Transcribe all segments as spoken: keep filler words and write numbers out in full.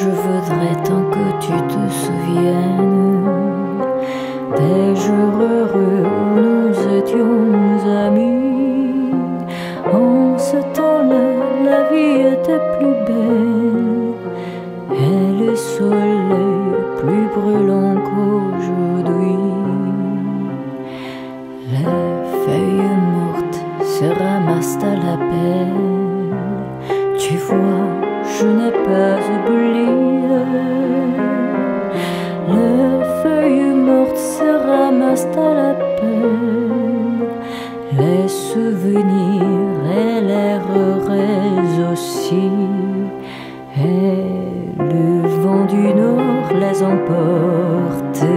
je voudrais tant que tu te souviennes des jours heureux où nous étions amis. En ce temps-là, la vie était plus belle et le soleil plus brûlant qu'aujourd'hui. Les feuilles mortes se ramassent à la pelle. Tu vois, je n'ai pas oublié. Les feuilles mortes se ramassent à la pelle. Les souvenirs et les regrets aussi. Et le vent du nord les emporte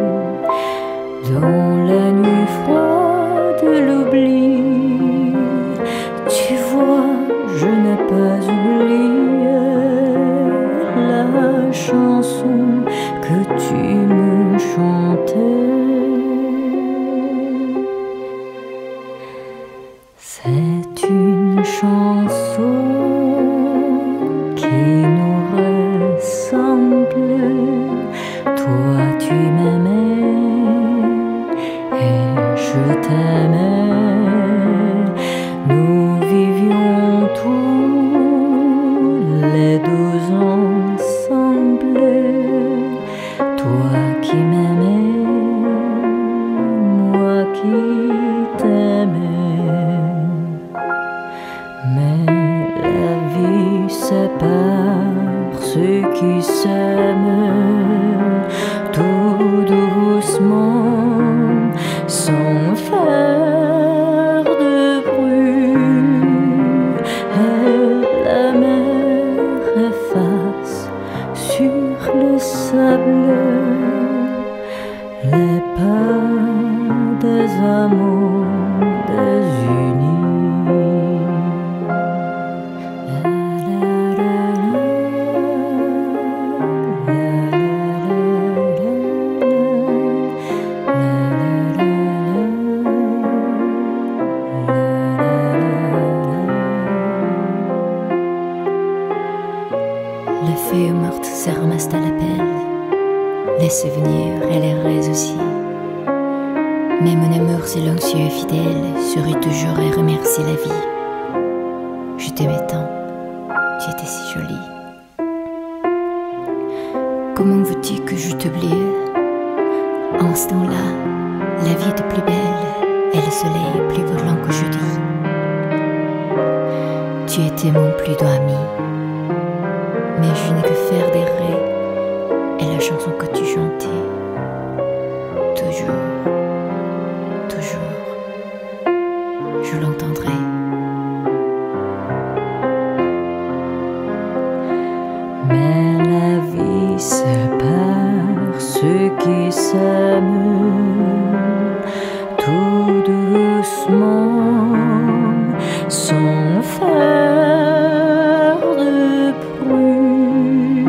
dans la nuit froide de l'oubli. Tu vois, je n'ai pas oublié la chanson que tu me chantais. C'est une chanson qui nous ressemble. Toi tu m'aimais et je t'aimais. Nous vivions tous les deux ensemble. Toi qui m'aimais, moi qui t'aimais. Mais la vie sépare ceux qui s'aiment tout doucement, sans faire de bruit. Et la mer efface sur le sable les pas des amours désunis. Les feuilles mortes se ramassent à la pelle, les souvenirs et les rêves aussi. Mais mon amour silencieux et fidèle sourit toujours et remercie la vie. Je t'aimais tant, tu étais si jolie. Comment veux-tu que je t'oublie? En ce temps-là, la vie était plus belle et le soleil plus brûlant qu'aujourd'hui. Tu étais mon plus doux ami, mais je n'ai que faire des rêves et la chanson que tu chantais. Toujours, toujours, je l'entendrai. Mais la vie sépare ceux qui s'aiment tout doucement, sans faire de bruit.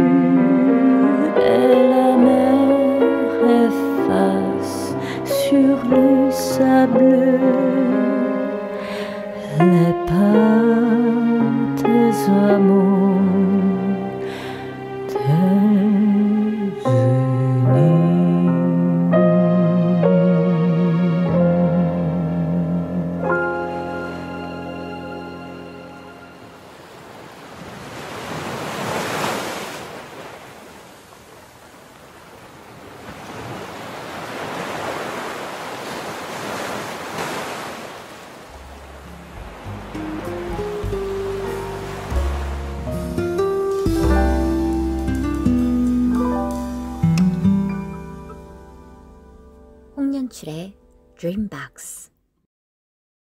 Et la mer efface sur le sable les pas des amours 홍연출의 Dreambox.